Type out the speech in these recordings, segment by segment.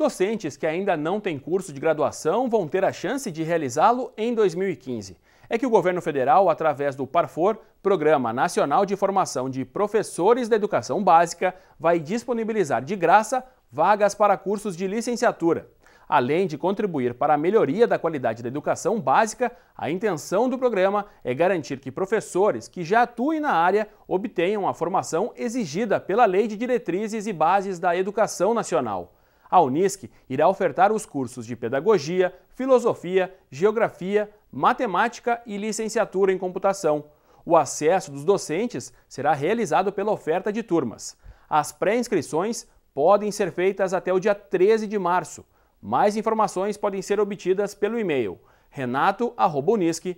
Docentes que ainda não têm curso de graduação vão ter a chance de realizá-lo em 2015. É que o governo federal, através do PARFOR, Programa Nacional de Formação de Professores da Educação Básica, vai disponibilizar de graça vagas para cursos de licenciatura. Além de contribuir para a melhoria da qualidade da educação básica, a intenção do programa é garantir que professores que já atuem na área obtenham a formação exigida pela Lei de Diretrizes e Bases da Educação Nacional. A Unisc irá ofertar os cursos de Pedagogia, Filosofia, Geografia, Matemática e Licenciatura em Computação. O acesso dos docentes será realizado pela oferta de turmas. As pré-inscrições podem ser feitas até o dia 13 de março. Mais informações podem ser obtidas pelo e-mail renato@unisc.br.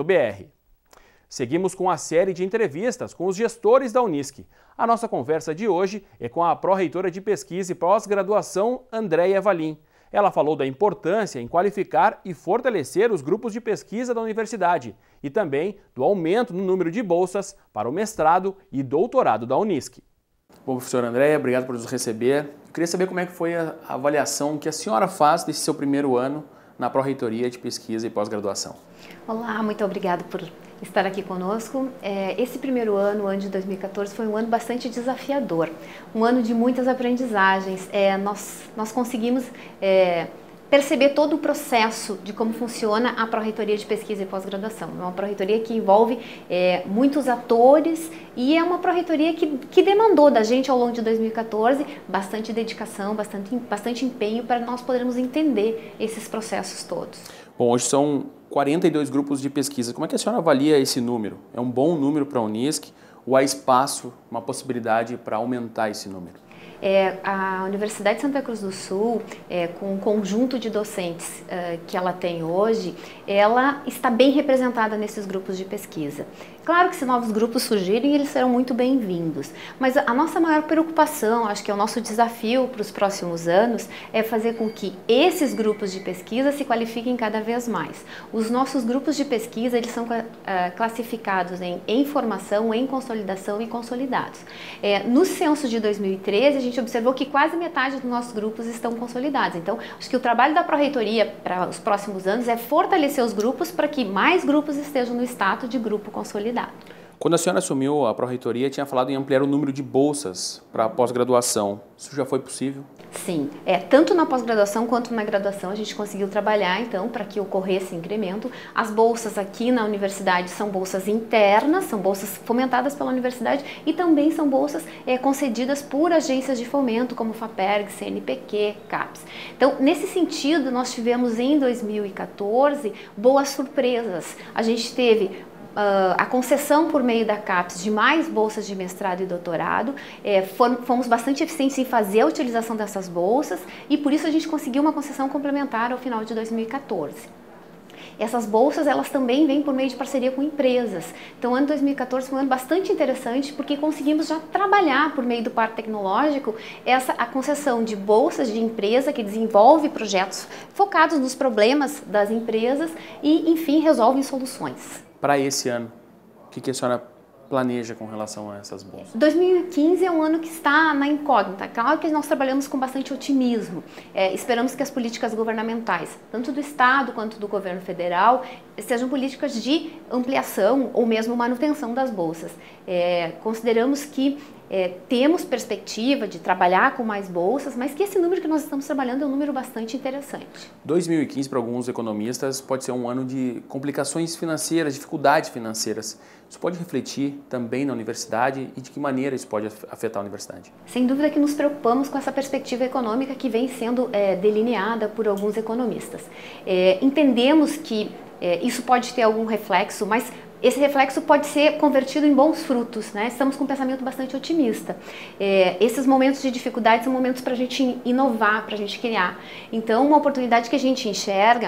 Seguimos com a série de entrevistas com os gestores da Unisc. A nossa conversa de hoje é com a pró-reitora de Pesquisa e Pós-Graduação, Andréia Valim. Ela falou da importância em qualificar e fortalecer os grupos de pesquisa da universidade e também do aumento no número de bolsas para o mestrado e doutorado da Unisc. Bom, professora Andréia, obrigado por nos receber. Eu queria saber como é que foi a avaliação que a senhora faz desse seu primeiro ano na Pró-Reitoria de Pesquisa e Pós-Graduação. Olá, muito obrigada por estar aqui conosco. Esse primeiro ano, o ano de 2014, foi um ano bastante desafiador, um ano de muitas aprendizagens. Nós conseguimos perceber todo o processo de como funciona a Pró-Reitoria de Pesquisa e Pós-Graduação. É uma Pró-Reitoria que envolve muitos atores e é uma Pró-Reitoria que demandou da gente ao longo de 2014 bastante dedicação, bastante empenho para nós podermos entender esses processos todos. Bom, hoje são 42 grupos de pesquisa. Como é que a senhora avalia esse número? É um bom número para a Unisc ou há espaço, uma possibilidade para aumentar esse número? A Universidade de Santa Cruz do Sul, com o conjunto de docentes que ela tem hoje, ela está bem representada nesses grupos de pesquisa. Claro que se novos grupos surgirem, eles serão muito bem-vindos, mas a nossa maior preocupação, acho que é o nosso desafio para os próximos anos, é fazer com que esses grupos de pesquisa se qualifiquem cada vez mais. Os nossos grupos de pesquisa, eles são classificados em formação, em consolidação e consolidados. No censo de 2013, a gente observou que quase metade dos nossos grupos estão consolidados. Então, acho que o trabalho da Pró-Reitoria para os próximos anos é fortalecer os grupos para que mais grupos estejam no status de grupo consolidado. Quando a senhora assumiu a Pró-Reitoria, tinha falado em ampliar o número de bolsas para a pós-graduação. Isso já foi possível? Sim, tanto na pós-graduação quanto na graduação a gente conseguiu trabalhar então para que ocorresse incremento. As bolsas aqui na universidade são bolsas internas, são bolsas fomentadas pela universidade e também são bolsas concedidas por agências de fomento como FAPERG, CNPq, CAPES. Então, nesse sentido, nós tivemos em 2014 boas surpresas. A gente teve a concessão por meio da CAPES de mais bolsas de mestrado e doutorado, fomos bastante eficientes em fazer a utilização dessas bolsas e por isso a gente conseguiu uma concessão complementar ao final de 2014. Essas bolsas, elas também vêm por meio de parceria com empresas. Então, o ano 2014 foi um ano bastante interessante porque conseguimos já trabalhar por meio do Parque Tecnológico a concessão de bolsas de empresa que desenvolve projetos focados nos problemas das empresas e, enfim, resolvem soluções. Para esse ano, o que a senhora planeja com relação a essas bolsas? 2015 é um ano que está na incógnita. Claro que nós trabalhamos com bastante otimismo. Esperamos que as políticas governamentais, tanto do Estado quanto do governo federal, sejam políticas de ampliação ou mesmo manutenção das bolsas. Consideramos que temos perspectiva de trabalhar com mais bolsas, mas que esse número que nós estamos trabalhando é um número bastante interessante. 2015, para alguns economistas, pode ser um ano de complicações financeiras, dificuldades financeiras. Isso pode refletir também na universidade e de que maneira isso pode afetar a universidade? Sem dúvida que nos preocupamos com essa perspectiva econômica que vem sendo delineada por alguns economistas. Entendemos que isso pode ter algum reflexo, mas esse reflexo pode ser convertido em bons frutos, né? Estamos com um pensamento bastante otimista. Esses momentos de dificuldade são momentos para a gente inovar, para a gente criar. Então, uma oportunidade que a gente enxerga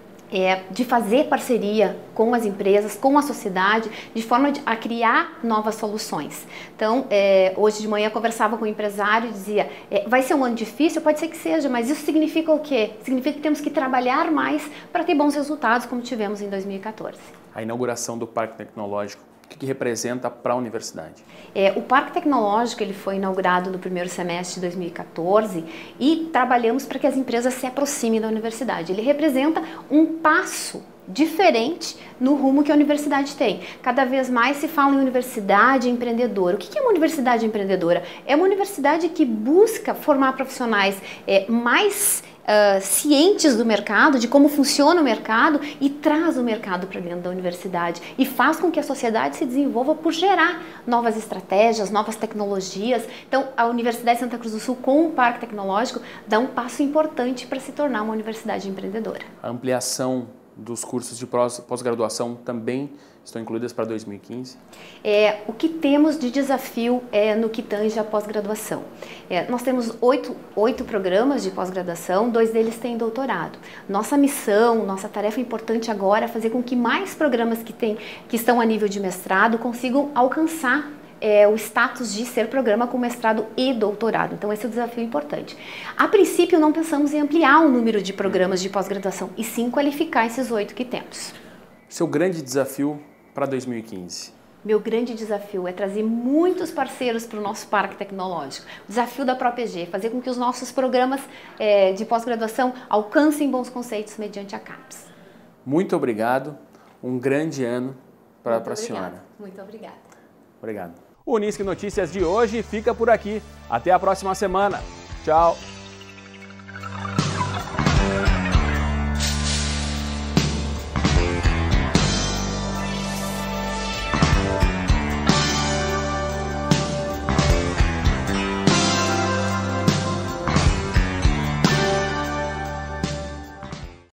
de fazer parceria com as empresas, com a sociedade, de forma a criar novas soluções. Então, hoje de manhã eu conversava com um empresário e dizia, vai ser um ano difícil? Pode ser que seja, mas isso significa o quê? Significa que temos que trabalhar mais para ter bons resultados, como tivemos em 2014. A inauguração do Parque Tecnológico, O que representa para a universidade? O Parque Tecnológico ele foi inaugurado no primeiro semestre de 2014 e trabalhamos para que as empresas se aproximem da universidade. Ele representa um passo diferente no rumo que a universidade tem. Cada vez mais se fala em universidade empreendedora. O que é uma universidade empreendedora? É uma universidade que busca formar profissionais mais cientes do mercado, de como funciona o mercado, e traz o mercado para dentro da universidade e faz com que a sociedade se desenvolva por gerar novas estratégias, novas tecnologias. Então, a Universidade de Santa Cruz do Sul, com o Parque Tecnológico, dá um passo importante para se tornar uma universidade empreendedora. A ampliação dos cursos de pós-graduação também estão incluídas para 2015? O que temos de desafio no que tange a pós-graduação? Nós temos oito programas de pós-graduação, 2 deles têm doutorado. Nossa missão, nossa tarefa importante agora é fazer com que mais programas que estão a nível de mestrado consigam alcançar o status de ser programa com mestrado e doutorado. Então esse é o desafio importante. A princípio não pensamos em ampliar o número de programas de pós-graduação, e sim qualificar esses 8 que temos. Seu grande desafio para 2015? Meu grande desafio é trazer muitos parceiros para o nosso Parque Tecnológico. O desafio da ProPG é fazer com que os nossos programas de pós-graduação alcancem bons conceitos mediante a CAPES. Muito obrigado. Um grande ano para a senhora. Muito obrigada. Obrigado. O Unisque Notícias de hoje fica por aqui. Até a próxima semana. Tchau!